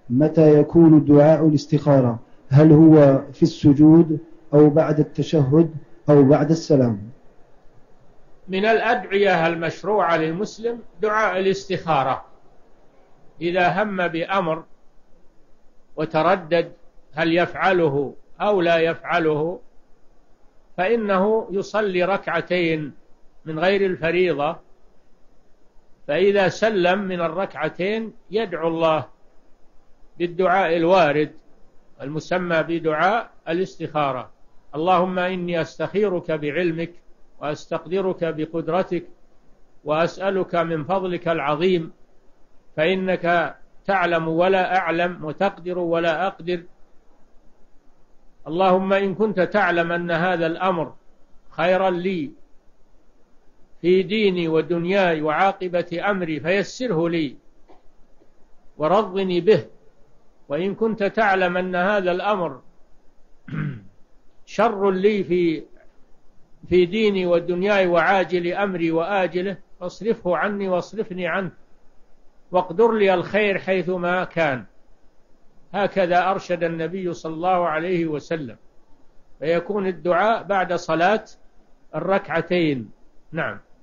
متى يكون دعاء الاستخارة؟ هل هو في السجود أو بعد التشهد أو بعد السلام؟ من الأدعية المشروعة للمسلم دعاء الاستخارة. إذا هم بأمر وتردد هل يفعله أو لا يفعله، فإنه يصلي ركعتين من غير الفريضة، فإذا سلم من الركعتين يدعو الله بالدعاء الوارد المسمى بدعاء الاستخارة: اللهم إني أستخيرك بعلمك وأستقدرك بقدرتك وأسألك من فضلك العظيم، فإنك تعلم ولا أعلم وتقدر ولا أقدر. اللهم إن كنت تعلم أن هذا الأمر خيرا لي في ديني ودنياي وعاقبة أمري فيسره لي ورضني به، وإن كنت تعلم أن هذا الأمر شر لي في ديني ودنياي وعاجل أمري وآجله فاصرفه عني واصرفني عنه واقدر لي الخير حيثما كان. هكذا أرشد النبي صلى الله عليه وسلم، فيكون الدعاء بعد صلاة الركعتين. نعم.